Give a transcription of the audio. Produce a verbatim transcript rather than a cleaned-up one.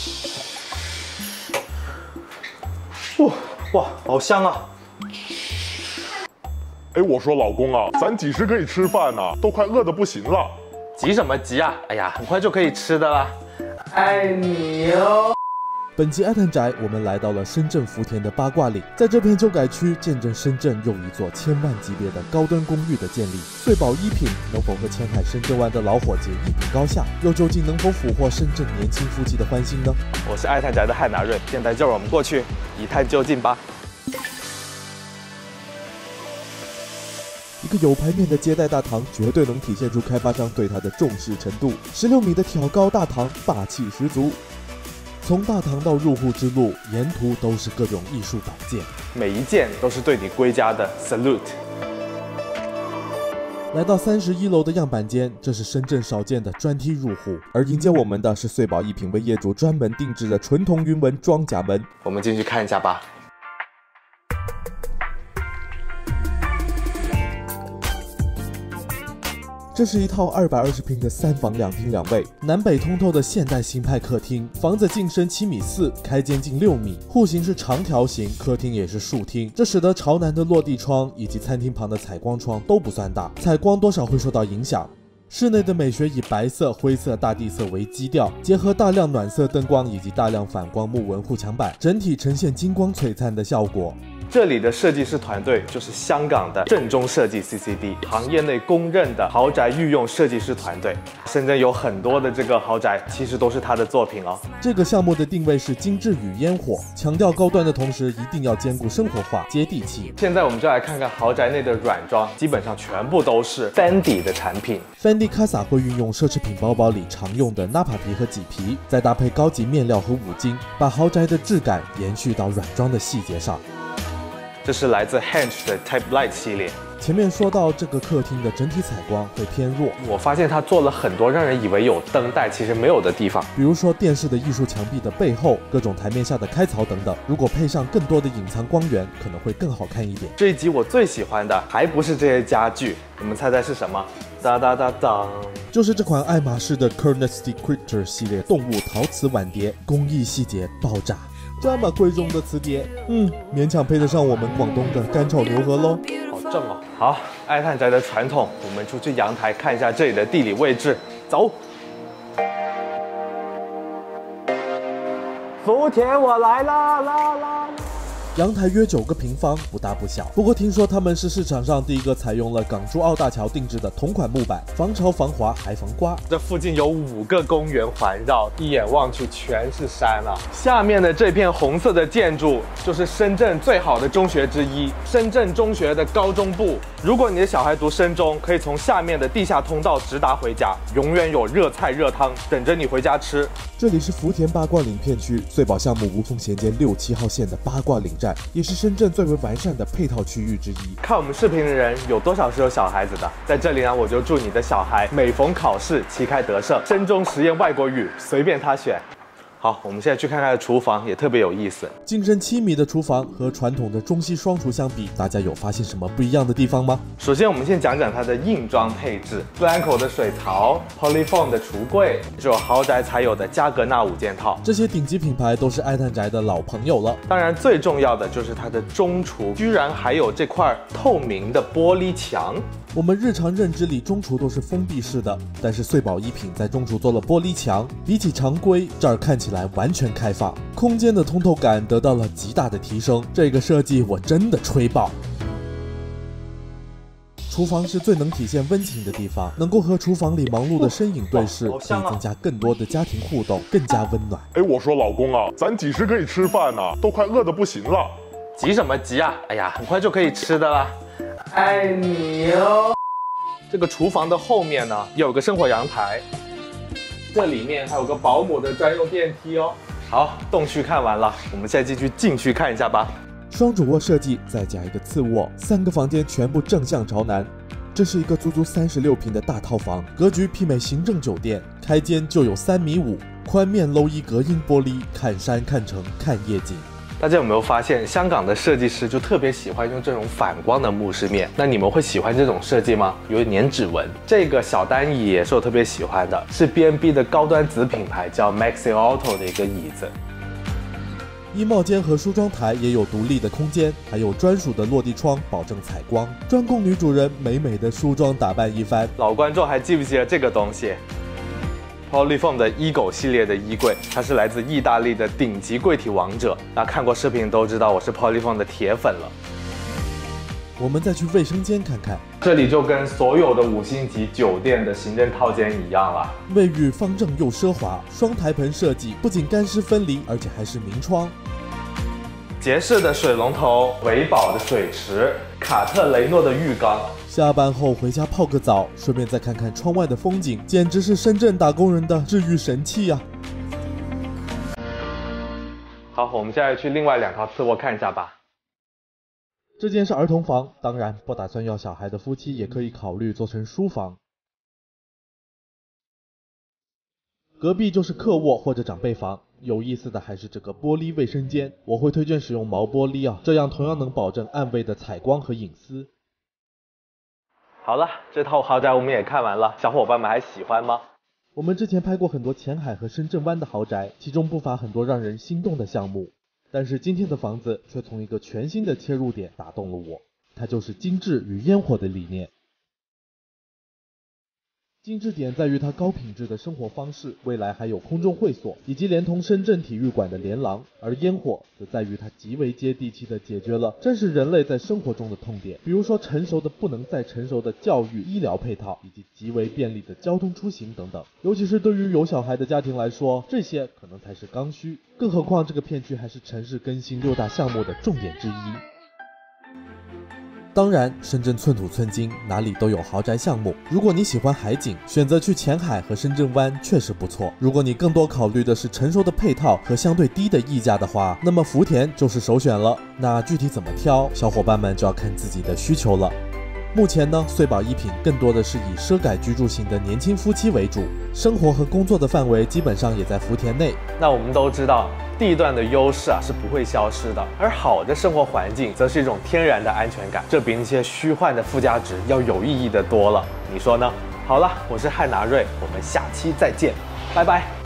哇哇，好香啊！ 哎，我说老公啊，咱几时可以吃饭呢？都快饿得不行了。 急什么急啊？哎呀，很快就可以吃的啦。爱你哟。 本期爱探宅，我们来到了深圳福田的八卦岭，在这片旧改区见证深圳又一座千万级别的高端公寓的建立。穗宝一品能否和前海深圳湾的老伙计一比高下？又究竟能否俘获深圳年轻夫妻的欢心呢？ 我是爱探宅的汉拿润，现在就让我们过去一探究竟吧。 一个有牌面的接待大堂，绝对能体现出开发商对它的重视程度。十六米的挑高大堂，霸气十足。 从大堂到入户之路，沿途都是各种艺术摆件， 每一件都是对你归家的 salute。 来到三十一楼的样板间，这是深圳少见的专梯入户，而迎接我们的是穗宝一品为业主专门定制的纯铜云纹装甲门。 我们进去看一下吧。 这是一套二百二十平的三房两厅两卫，南北通透的现代新派客厅。房子进深七米四，开间近六米，户型是长条形，客厅也是竖厅，这使得朝南的落地窗以及餐厅旁的采光窗都不算大，采光多少会受到影响。室内的美学以白色、灰色、大地色为基调，结合大量暖色灯光以及大量反光木纹护墙板，整体呈现金光璀璨的效果。 这里的设计师团队就是香港的正宗设计 C C D， 行业内公认的豪宅御用设计师团队。深圳有很多的这个豪宅，其实都是他的作品哦。 这个项目的定位是精致与烟火，强调高端的同时，一定要兼顾生活化、接地气。 现在我们就来看看豪宅内的软装，基本上全部都是 Fendi 的产品。 Fendi Casa 会运用奢侈品包包里常用的纳帕皮和麂皮，再搭配高级面料和五金，把豪宅的质感延续到软装的细节上。 这是来自 Hench 的 Type Light 系列。 前面说到这个客厅的整体采光会偏弱， 我发现它做了很多让人以为有灯带，其实没有的地方， 比如说电视的艺术墙壁的背后，各种台面下的开槽等等。如果配上更多的隐藏光源，可能会更好看一点。 这一集我最喜欢的还不是这些家具，你们猜猜是什么？哒哒哒当， 就是这款爱马仕的 Carnesty Critter 系列动物陶瓷碗碟，工艺细节爆炸。 这么贵重的瓷碟，嗯，勉强配得上我们广东的干炒牛河喽。 好正哦！好，爱探宅的传统，我们出去阳台看一下这里的地理位置。走。福田，我来啦啦啦！ 阳台约九个平方，不大不小。不过听说他们是市场上第一个采用了港珠澳大桥定制的同款木板，防潮防滑还防刮。 这附近有五个公园环绕，一眼望去全是山啊！下面的这片红色的建筑就是深圳最好的中学之一——深圳中学的高中部。如果你的小孩读深中，可以从下面的地下通道直达回家，永远有热菜热汤等着你回家吃。 这里是福田八卦岭片区，穗宝项目无缝衔接六七号线的八卦岭站。 也是深圳最为完善的配套区域之一。 看我们视频的人有多少是有小孩子的？在这里呢，我就祝你的小孩每逢考试旗开得胜，深中实验外国语随便他选。好，我们现在去看看厨房，也特别有意思。 进深七米的厨房和传统的中西双厨相比，大家有发现什么不一样的地方吗？ 首先，我们先讲讲它的硬装配置：自来口的水槽、Polyfoam 的橱柜，只有豪宅才有的加格纳五件套。 这些顶级品牌都是爱探宅的老朋友了。 当然，最重要的就是它的中厨，居然还有这块透明的玻璃墙。 我们日常认知里中厨都是封闭式的，但是穗宝一品在中厨做了玻璃墙，比起常规，这儿看起来完全开放，空间的通透感得到了极大的提升。这个设计我真的吹爆！厨房是最能体现温情的地方，能够和厨房里忙碌的身影对视，可以增加更多的家庭互动，更加温暖。 哎，我说老公啊，咱几时可以吃饭呢？都快饿得不行了。 急什么急啊？哎呀，很快就可以吃的啦。 爱你哟！这个厨房的后面呢，有个生活阳台，这里面还有个保姆的专用电梯哦。好，洞区看完了，我们现在进去禁区看一下吧。 双主卧设计，再加一个次卧，三个房间全部正向朝南。这是一个足足三十六平的大套房，格局媲美行政酒店，开间就有三米五，宽面镂一隔音玻璃，看山看城看夜景。 大家有没有发现，香港的设计师就特别喜欢用这种反光的木饰面？那你们会喜欢这种设计吗？有粘指纹。这个小单椅也是我特别喜欢的，是 B and B 的高端子品牌叫 Maxi Auto 的一个椅子。 衣帽间和梳妆台也有独立的空间，还有专属的落地窗，保证采光，专供女主人美美的梳妆打扮一番。 老观众还记不记得这个东西？ Polyfoam 的衣狗系列的衣柜，它是来自意大利的顶级柜体王者。那看过视频都知道我是 Polyfoam 的铁粉了。 我们再去卫生间看看， 这里就跟所有的五星级酒店的行政套间一样了。 卫浴方正又奢华，双台盆设计不仅干湿分离，而且还是明窗。 捷式的水龙头，维宝的水池，卡特雷诺的浴缸。 下班后回家泡个澡，顺便再看看窗外的风景，简直是深圳打工人的治愈神器呀、啊！ 好，我们现在去另外两套次卧看一下吧。 这间是儿童房，当然不打算要小孩的夫妻也可以考虑做成书房。隔壁就是客卧或者长辈房。 有意思的还是这个玻璃卫生间，我会推荐使用毛玻璃啊，这样同样能保证暗卫的采光和隐私。 好了，这套豪宅我们也看完了，小伙伴们还喜欢吗？ 我们之前拍过很多前海和深圳湾的豪宅，其中不乏很多让人心动的项目，但是今天的房子却从一个全新的切入点打动了我，它就是精致与烟火的理念。 精致点在于它高品质的生活方式，未来还有空中会所，以及连同深圳体育馆的连廊。而烟火则在于它极为接地气地解决了真实人类在生活中的痛点，比如说成熟的不能再成熟的教育、医疗配套，以及极为便利的交通出行等等。尤其是对于有小孩的家庭来说，这些可能才是刚需。更何况这个片区还是城市更新六大项目的重点之一。 当然，深圳寸土寸金，哪里都有豪宅项目。如果你喜欢海景，选择去前海和深圳湾确实不错。如果你更多考虑的是成熟的配套和相对低的溢价的话，那么福田就是首选了。那具体怎么挑，小伙伴们就要看自己的需求了。目前呢，穗宝一品更多的是以奢改居住型的年轻夫妻为主，生活和工作的范围基本上也在福田内。 那我们都知道。 地段的优势啊是不会消失的，而好的生活环境则是一种天然的安全感，这比那些虚幻的附加值要有意义的多了，你说呢？好了，我是汉拿瑞，我们下期再见，拜拜。